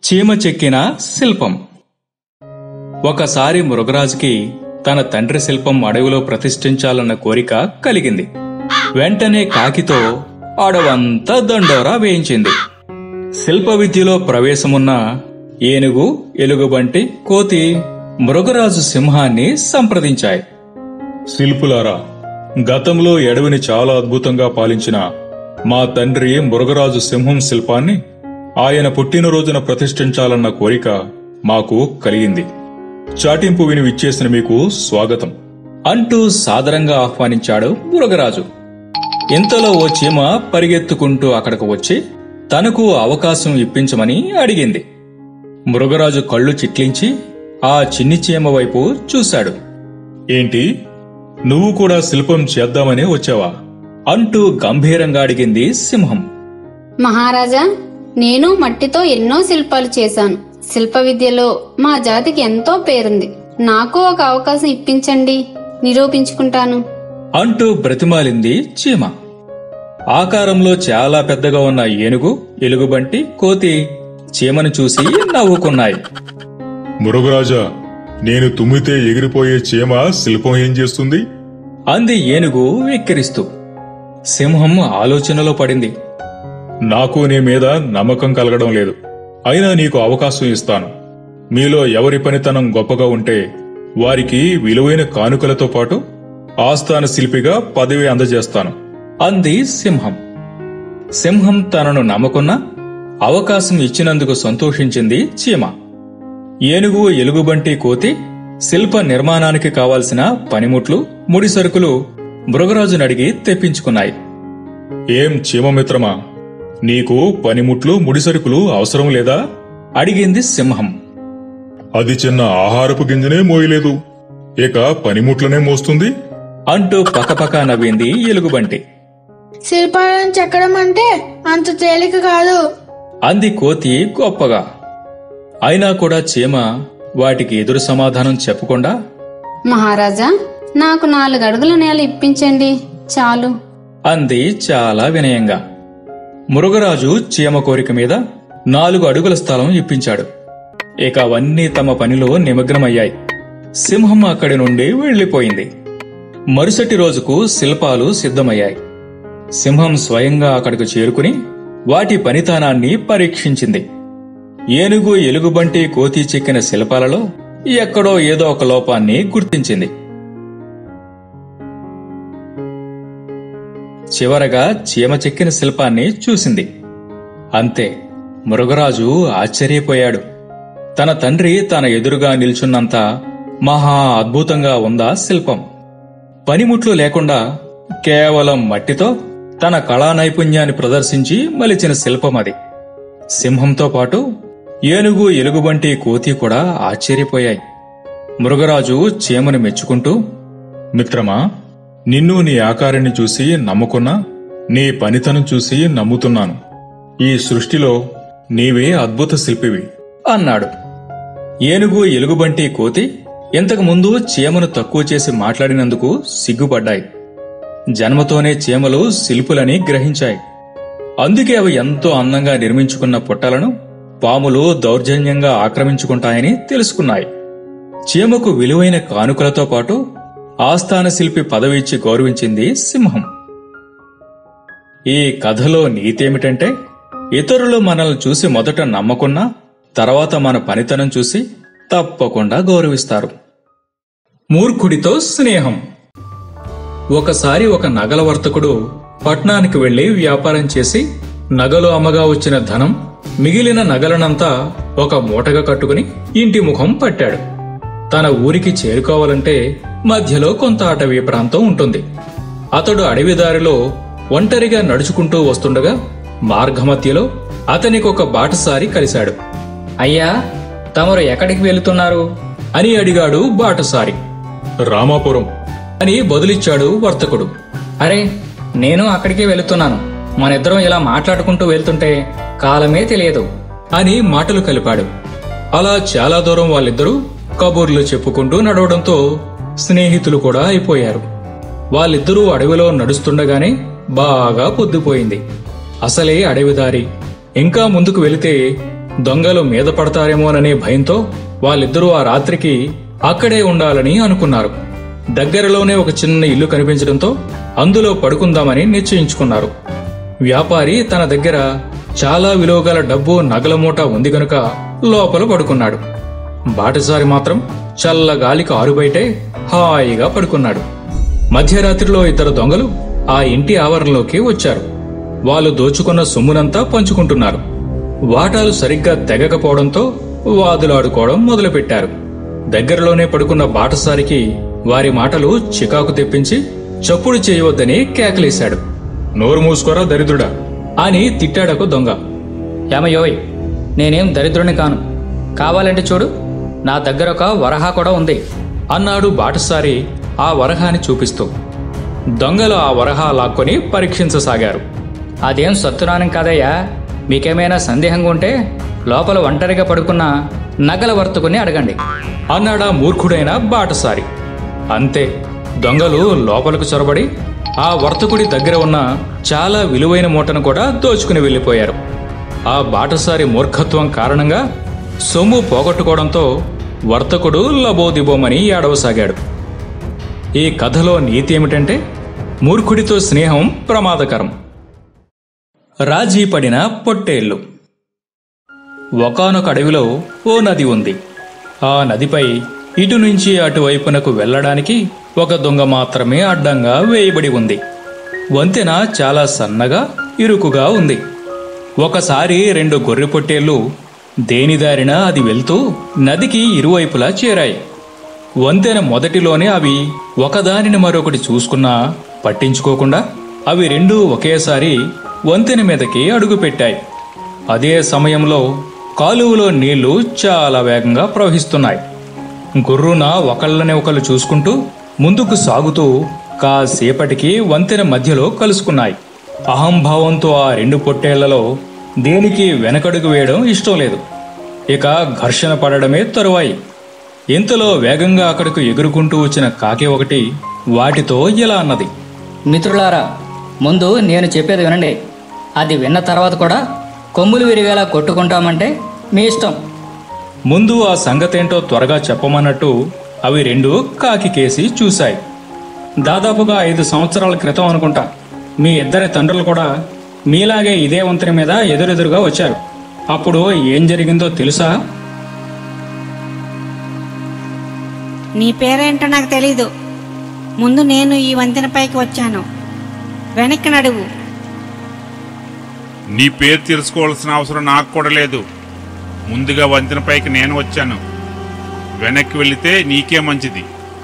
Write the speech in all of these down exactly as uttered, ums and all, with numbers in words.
చీమ చెక్కిన శిల్పం. ఒకసారి మృగరాజుకి తన తండ్రి శిల్పం అడవిలో ప్రతిష్ఠించాలన్న కోరిక కలిగింది. వెంటనే కాకితో అడవంతా దండోరా వేయించింది. శిల్ప విద్యలో ప్రవేశమున్న ఏనుగు, ఎలుగుబంటి, కోతి మృగరాజు సింహాన్ని సంప్రదించాయి. శిల్పులారా, గతంలో అడవిని చాలా అద్భుతంగా పాలించిన మా తండ్రి మృగరాజు సింహం శిల్పాన్ని ఆయన పుట్టినరోజున ప్రతిష్ఠించాలన్న కోరిక మాకు కలిగింది. చాటింపు విని విచ్చేసిన మీకు స్వాగతం అంటూ సాదరంగా ఆహ్వానించాడు మృగరాజు. ఇంతలో ఓ చీమ పరిగెత్తుకుంటూ అక్కడకు వచ్చి తనకు అవకాశం ఇప్పించమని అడిగింది. మృగరాజు కళ్ళు చిట్లించి ఆ చిన్ని చీమ వైపు చూశాడు. ఏంటి, నువ్వు కూడా శిల్పం చేద్దామనే వచ్చావా అంటూ గంభీరంగా అడిగింది సింహం. మహారాజా, నేను మట్టితో ఎన్నో శిల్పాలు చేశాను. శిల్ప విద్యలో మా జాతికి ఎంతో పేరుంది. నాకు ఒక అవకాశం ఇప్పించండి, నిరూపించుకుంటాను అంటూ బ్రతిమాలింది చీమ. ఆకారంలో చాలా పెద్దగా ఉన్న ఏనుగు, ఎలుగుబంటి, కోతి చీమను చూసి నవ్వుకున్నాయి. మృగరాజా, నేను తుమ్మితే ఎగిరిపోయే చీమ శిల్పం ఏం చేస్తుంది అంది ఏనుగు వెక్కిరిస్తూ. సింహం ఆలోచనలో పడింది. నాకు నీ మీద నమ్మకం కలగడం లేదు. అయినా నీకు అవకాశం ఇస్తాను. మీలో ఎవరి పనితనం గొప్పగా ఉంటే వారికి విలువైన కానుకలతో పాటు ఆస్థాన శిల్పిగా పదవి అందజేస్తాను అంది సింహం. సింహం తనను నమ్మకున్న అవకాశం ఇచ్చినందుకు సంతోషించింది చీమ. ఏనుగు, ఎలుగుబంటి, కోతి శిల్ప నిర్మాణానికి కావాల్సిన పనిముట్లు, ముడిసరుకులు మృగరాజునడిగి తెప్పించుకున్నాయి. ఏం చీమమిత్రమా, నీకు పనిముట్లు, ముడిసరుకులు అవసరం లేదా అడిగింది సింహం. అది చిన్న ఆహారపు గింజనే మోయలేదు, ఇక పనిముట్లనే మోస్తుంది అంటూ పకపక నవ్వింది ఎలుగుబంటి. శిల్పాలను చెక్కడం అంటే అంత తేలిక కాదు అంది కోతి గొప్పగా. అయినా కూడా చీమ వాటికి ఎదురు సమాధానం చెప్పకుండా, మహారాజా, నాకు నాలుగు అడుగుల నేల ఇప్పించండి చాలు అంది చాలా వినయంగా. మృగరాజు చీమ కోరిక మీద నాలుగు అడుగుల స్థలం ఇప్పించాడు. ఇక అవన్నీ తమ పనిలో నిమగ్నమయ్యాయి. సింహం అక్కడి నుండి వెళ్లిపోయింది. మరుసటి రోజుకు శిల్పాలు సిద్ధమయ్యాయి. సింహం స్వయంగా అక్కడికి చేరుకుని వాటి పనితనాన్ని పరీక్షించింది. ఏనుగు, ఎలుగుబంటి, కోతి చెక్కిన శిల్పాలలో ఎక్కడో ఏదో ఒక లోపాన్ని గుర్తించింది. చివరగా చీమ చెక్కిన శిల్పాన్ని చూసింది. అంతే, మృగరాజు ఆశ్చర్యపోయాడు. తన తండ్రి తన ఎదురుగా నిల్చున్నంత మహా అద్భుతంగా ఉందా శిల్పం. పనిముట్లు లేకుండా కేవలం మట్టితో తన కళా నైపుణ్యాన్ని ప్రదర్శించి మలిచిన శిల్పం అది. సింహంతో పాటు ఏనుగు, ఎలుగుబంటి, కోతి కూడా ఆశ్చర్యపోయాయి. మృగరాజు చీమను మెచ్చుకుంటూ, మిత్రమా, నిన్ను నీ ఆకారాన్ని చూసి నమ్ముకున్నా, నీ పనితనం చూసి నమ్ముతున్నాను. ఈ సృష్టిలో నీవే అద్భుత శిల్పివి అన్నాడు. ఏనుగు, ఎలుగుబంటి, కోతి ఇంతకు ముందు చీమను తక్కువ చేసి మాట్లాడినందుకు సిగ్గుపడ్డాయి. జన్మతోనే చీమలు శిల్పులని గ్రహించాయి. అందుకే అవి ఎంతో అందంగా నిర్మించుకున్న పుట్టలను పాములు దౌర్జన్యంగా ఆక్రమించుకుంటాయని తెలుసుకున్నాయి. చీమకు విలువైన కానుకలతో పాటు ఆస్థాన శిల్పి పదవి ఇచ్చి గౌరవించింది సింహం. ఈ కథలో నీతేమిటంటే, ఇతరులు మనల్ని చూసి మొదట నమ్మకున్నా తర్వాత మన పనితనం చూసి తప్పకుండా గౌరవిస్తారు. మూర్ఖుడితో స్నేహం. ఒకసారి ఒక నగల వర్తకుడు పట్నానికి వెళ్లి వ్యాపారం చేసి నగలు అమ్మగా వచ్చిన ధనం, మిగిలిన నగలనంతా ఒక మూటగా కట్టుకుని ఇంటి ముఖం పట్టాడు. తన ఊరికి చేరుకోవాలంటే మధ్యలో కొంత అటవీ ప్రాంతం ఉంటుంది. అతడు అడవిదారిలో ఒంటరిగా నడుచుకుంటూ వస్తుండగా మార్గమధ్యలో అతనికి ఒక బాటసారి కలిశాడు. అయ్యా, తమరు ఎక్కడికి వెళుతున్నారు అని అడిగాడు బాటసారి. రామాపురం అని బదులిచ్చాడు వర్తకుడు. అరే, నేను అక్కడికే వెళుతున్నాను. మనిద్దరం ఇలా మాట్లాడుకుంటూ వెళ్తుంటే కాలమే తెలియదు అని మాటలు కలిపాడు. అలా చాలా దూరం వాళ్ళిద్దరూ కబుర్లు చెప్పుకుంటూ నడవడంతో స్నేహితులు కూడా అయిపోయారు. వాళ్ళిద్దరూ అడవిలో నడుస్తుండగానే బాగా పొద్దుపోయింది. అసలే అడవిదారి. ఇంకా ముందుకు వెళితే దొంగలు మీద పడతారేమోననే భయంతో వాళ్ళిద్దరూ ఆ రాత్రికి అక్కడే ఉండాలని అనుకున్నారు. దగ్గరలోనే ఒక చిన్న ఇల్లు కనిపించడంతో అందులో పడుకుందామని నిశ్చయించుకున్నారు. వ్యాపారి తన దగ్గర చాలా విలువగల డబ్బు నగల మూట ఉంది గనుక లోపల పడుకున్నాడు. బాటసారి మాత్రం చల్లగాలికి ఆరుబయటే హాయిగా పడుకున్నాడు. మధ్యరాత్రిలో ఇద్దరు దొంగలు ఆ ఇంటి ఆవరణలోకి వచ్చారు. వాళ్ళు దోచుకున్న సొమ్మునంతా పంచుకుంటున్నారు. వాటాలు సరిగ్గా తెగకపోవడంతో వాదులాడుకోవడం మొదలుపెట్టారు. దగ్గరలోనే పడుకున్న బాటసారికి వారి మాటలు చికాకు తెప్పించి చప్పుడు చేయవద్దని కేకలేశాడు. నోరు మూసుకోరా దరిద్రుడా అని తిట్టాడకు దొంగ. ఏమయోయ్, నేనేం దరిద్రుని కాను. కావాలంటే చూడు, నా దగ్గర ఒక వరహా కూడా ఉంది అన్నాడు బాటసారి ఆ వరహాని చూపిస్తూ. దొంగలు ఆ వరహా లాక్కొని పరీక్షించసాగారు. అదేం సత్తునానం కాదయ్యా. మీకేమైనా సందేహంగా ఉంటే లోపల ఒంటరిగా పడుకున్న నగల వర్తకుని అడగండి అన్నాడా మూర్ఖుడైన బాటసారి. అంతే, దొంగలు లోపలకు చొరబడి ఆ వర్తకుడి దగ్గర ఉన్న చాలా విలువైన మూటను కూడా దోచుకుని వెళ్లిపోయారు. ఆ బాటసారి మూర్ఖత్వం కారణంగా సొమ్ము పోగొట్టుకోవడంతో వర్తకుడు లబోదిబోమని ఏడవసాగాడు. ఈ కథలో నీతి ఏమిటంటే, మూర్ఖుడితో స్నేహం ప్రమాదకరం. రాజీ పడిన పొట్టేళ్లు. ఒకానొక అడవిలో ఓ నది ఉంది. ఆ నదిపై ఇటు నుంచి అటువైపునకు వెళ్లడానికి ఒక దొంగ మాత్రమే అడ్డంగా వేయబడి ఉంది. వంతెన చాలా సన్నగా ఇరుకుగా ఉంది. ఒకసారి రెండు గొర్రె పొట్టేళ్లు దేనిదారిన అది వెళ్తూ నదికి ఇరువైపులా చేరాయి. వంతెన మొదటిలోనే అవి ఒకదానిని మరొకటి చూసుకున్నా పట్టించుకోకుండా అవి రెండూ ఒకేసారి వంతెన మీదకి అడుగుపెట్టాయి. అదే సమయంలో కాలువలో నీళ్లు చాలా వేగంగా ప్రవహిస్తున్నాయి. గుర్రున ఒకళ్ళని ఒకళ్ళు చూసుకుంటూ ముందుకు సాగుతూ కాసేపటికి వంతెన మధ్యలో కలుసుకున్నాయి. అహంభావంతో ఆ రెండు పొట్టేళ్లలో దేనికి వెనకడుగు వేయడం ఇష్టం లేదు. ఇక ఘర్షణ పడడమే తరువాయి. ఇంతలో వేగంగా అక్కడకు ఎగురుకుంటూ వచ్చిన కాకి ఒకటి వాటితో ఇలా అన్నది. మిత్రులారా, ముందు నేను చెప్పేది వినండి. అది విన్న తర్వాత కూడా కొమ్ములు విరిగేలా కొట్టుకుంటామంటే మీ ఇష్టం. ముందు ఆ సంగతేంటో త్వరగా చెప్పమన్నట్టు అవి రెండు కాకి కేసి చూశాయి. దాదాపుగా ఐదు సంవత్సరాల క్రితం అనుకుంటా మీ ఇద్దరి తండ్రులు కూడా మీలాగే ఇదే వంతెన మీద ఎదురెదురుగా వచ్చారు. అప్పుడు ఏం జరిగిందో తెలుసా? నీ పేరేంటో నాకు తెలీదు. ముందు నేను ఈ వంతెన పైకి వచ్చాను. వెనక్కి నడువు. నీ పేరు తెలుసుకోవాల్సిన అవసరం నాకు కూడా లేదు. ముందుగా వంతెన పైకి నేను వచ్చాను. వెనక్కి వెళితే నీకే మంచిది.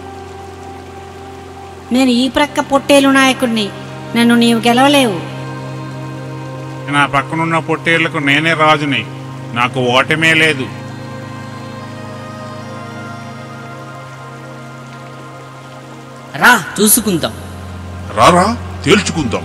నేను ఈ ప్రక్క పొట్టేలు నాయకుడిని. నన్ను నీవు గెలవలేవు. నా పక్కనున్న పొట్టేళ్లకు నేనే రాజుని. నాకు ఓటమే లేదు. రా చూసుకుందాం. రారా తేల్చుకుందాం.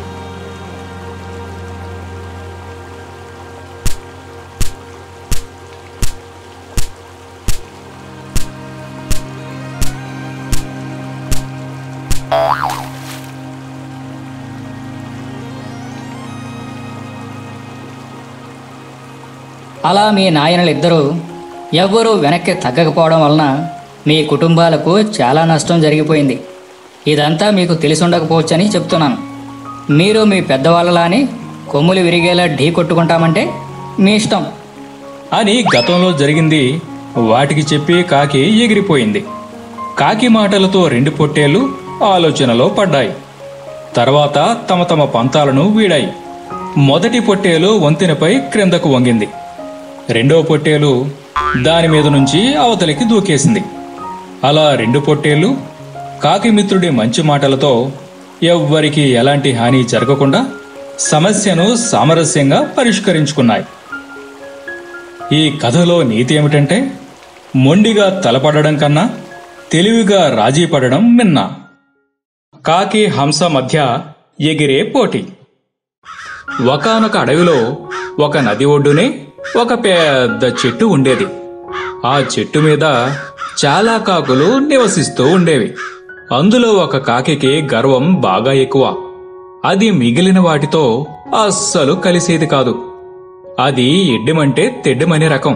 అలా మీ నాయనలిద్దరూ ఎవ్వరూ వెనక్కి తగ్గకపోవడం వలన మీ కుటుంబాలకు చాలా నష్టం జరిగిపోయింది. ఇదంతా మీకు తెలిసి ఉండకపోవచ్చని చెప్తున్నాను. మీరు మీ పెద్దవాళ్ళలాని కొమ్ములు విరిగేలా ఢీ కొట్టుకుంటామంటే మీ ఇష్టం అని గతంలో జరిగింది వాటికి చెప్పి కాకి ఎగిరిపోయింది. కాకి మాటలతో రెండు పొట్టేళ్లు ఆలోచనలో పడ్డాయి. తర్వాత తమ తమ పంతాలను వీడాయి. మొదటి పొట్టేలు వంతెనపై క్రిందకు వంగింది. రెండో పొట్టేలు దాని మీద నుంచి అవతలికి దూకేసింది. అలా రెండు పొట్టేళ్లు కాకి మిత్రుడి మంచి మాటలతో ఎవ్వరికి ఎలాంటి హాని జరగకుండా సమస్యను సామరస్యంగా పరిష్కరించుకున్నాయి. ఈ కథలో నీతి ఏమిటంటే, మొండిగా తలపడడం కన్నా తెలివిగా రాజీ పడడం మిన్న. కాకి హంస మధ్య ఎగిరే పోటీ. ఒకానొక అడవిలో ఒక నది ఒడ్డునే ఒక పెద్ద చెట్టు ఉండేది. ఆ చెట్టు మీద చాలా కాకులు నివసిస్తూ ఉండేవి. అందులో ఒక కాకికి గర్వం బాగా ఎక్కువ. అది మిగిలిన వాటితో అస్సలు కలిసేది కాదు. అది ఎడ్డెమంటే తెడ్డెమనే రకం.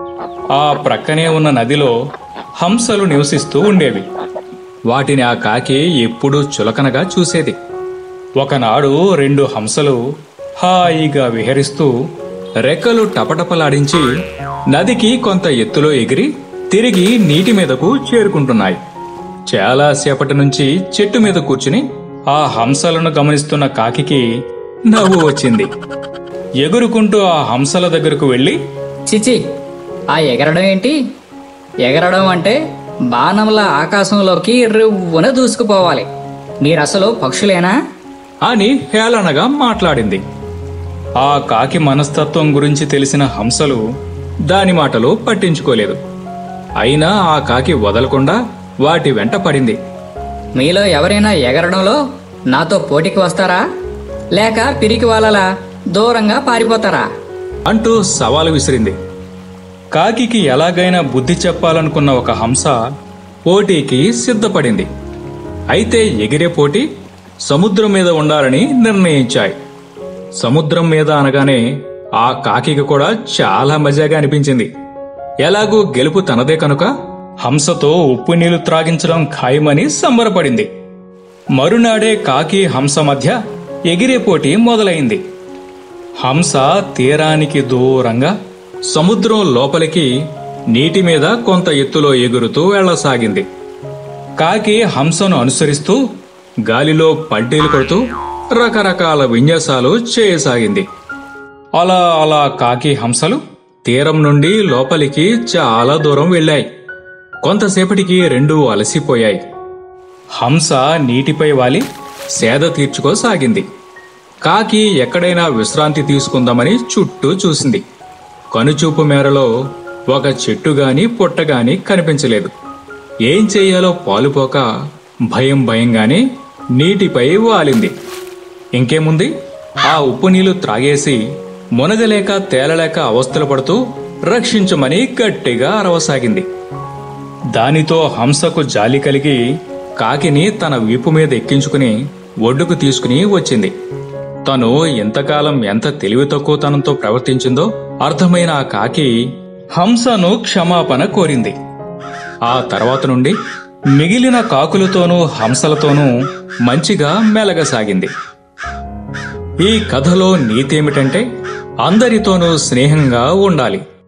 ఆ ప్రక్కనే ఉన్న నదిలో హంసలు నివసిస్తూ ఉండేవి. వాటిని ఆ కాకి ఎప్పుడూ చులకనగా చూసేది. ఒకనాడు రెండు హంసలు హాయిగా విహరిస్తూ రెక్కలు టపటపలాడించి నదికి కొంత ఎత్తులో ఎగిరి తిరిగి నీటి మీదకు చేరుకుంటున్నాయి. చాలాసేపటి నుంచి చెట్టు మీద కూర్చుని ఆ హంసలను గమనిస్తున్న కాకికి నవ్వు వచ్చింది. ఎగురుకుంటూ ఆ హంసల దగ్గరకు వెళ్లి, చిచి, ఆ ఎగరడం ఏంటి? ఎగరడం అంటే బాణంలా ఆకాశంలోకి రివ్వున దూసుకుపోవాలి. మీరసలు పక్షులేనా అని హేళనగా మాట్లాడింది. ఆ కాకి మనస్తత్వం గురించి తెలిసిన హంసలు దాని మాటలు పట్టించుకోలేదు. అయినా ఆ కాకి వదలకుండా వాటి వెంట పడింది. మీలో ఎవరైనా ఎగరడంలో నాతో పోటీకి వస్తారా, లేక పిరికి వాళ్ళలా దూరంగా పారిపోతారా అంటూ సవాలు విసిరింది. కాకికి ఎలాగైనా బుద్ధి చెప్పాలనుకున్న ఒక హంస పోటీకి సిద్ధపడింది. అయితే ఎగిరే పోటీ సముద్రం మీద ఉండాలని నిర్ణయించాయి. సముద్రం మీద అనగానే ఆ కాకికి కూడా చాలా మజాగా అనిపించింది. ఎలాగూ గెలుపు తనదే కనుక హంసతో ఉప్పు నీళ్లు త్రాగించడం ఖాయమని సంబరపడింది. మరునాడే కాకి హంస మధ్య ఎగిరే పోటీ మొదలైంది. హంస తీరానికి దూరంగా సముద్రం లోపలికి నీటి మీద కొంత ఎత్తులో ఎగురుతూ వెళ్లసాగింది. కాకి హంసను అనుసరిస్తూ గాలిలో పల్టీలు కొడుతూ రకరకాల విన్యాసాలు చేయసాగింది. అలా అలా కాకి హంసలు తీరం నుండి లోపలికి చాలా దూరం వెళ్ళాయి. కొంతసేపటికి రెండూ అలసిపోయాయి. హంస నీటిపై వాలి సేద తీర్చుకోసాగింది. కాకి ఎక్కడైనా విశ్రాంతి తీసుకుందామని చుట్టూ చూసింది. కనుచూపు మేరలో ఒక చెట్టుగాని పుట్టగాని కనిపించలేదు. ఏం చెయ్యాలో పాలుపోక భయం భయంగానే నీటిపై వాలింది. ఇంకేముంది, ఆ ఉప్పు నీళ్లు త్రాగేసి మునగలేక తేలలేక అవస్థలు పడుతూ రక్షించమని గట్టిగా అరవసాగింది. దానితో హంసకు జాలి కలిగి కాకిని తన వీపు మీద ఎక్కించుకుని ఒడ్డుకు తీసుకుని వచ్చింది. తను ఎంతకాలం ఎంత తెలివి తక్కువతనంతో ప్రవర్తించిందో అర్థమైన ఆ కాకి హంసను క్షమాపణ కోరింది. ఆ తర్వాత నుండి మిగిలిన కాకులతోనూ హంసలతోనూ మంచిగా మెలగసాగింది. ఈ కథలో నీతేమిటంటే అందరితోనూ స్నేహంగా ఉండాలి.